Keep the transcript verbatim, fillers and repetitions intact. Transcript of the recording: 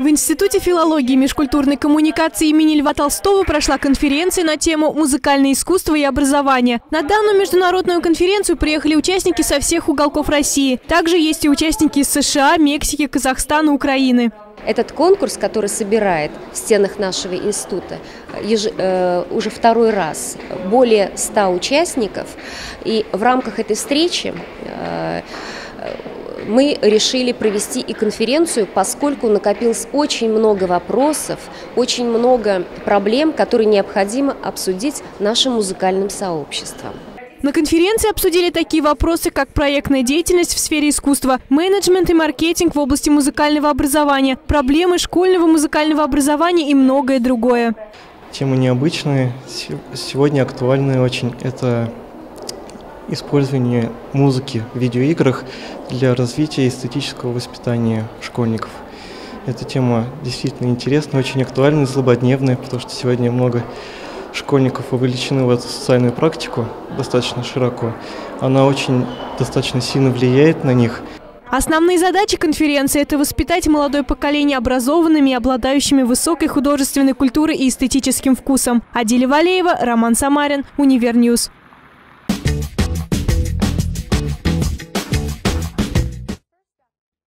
В Институте филологии и межкультурной коммуникации имени Льва Толстого прошла конференция на тему «Музыкальное искусство и образование». На данную международную конференцию приехали участники со всех уголков России. Также есть и участники из США, Мексики, Казахстана, Украины. Этот конкурс, который собирает в стенах нашего института еж... э, уже второй раз более ста участников, и в рамках этой встречи э, мы решили провести и конференцию, поскольку накопилось очень много вопросов, очень много проблем, которые необходимо обсудить нашим музыкальным сообществом. На конференции обсудили такие вопросы, как проектная деятельность в сфере искусства, менеджмент и маркетинг в области музыкального образования, проблемы школьного музыкального образования и многое другое. Темы необычные, сегодня актуальные очень. Это использование музыки в видеоиграх для развития эстетического воспитания школьников. Эта тема действительно интересная, очень актуальная, злободневная, потому что сегодня много школьников вовлечены в эту социальную практику достаточно широко. Она очень достаточно сильно влияет на них. Основные задачи конференции – это воспитать молодое поколение образованными и обладающими высокой художественной культурой и эстетическим вкусом. Адиля Валеева, Роман Самарин, Универньюз.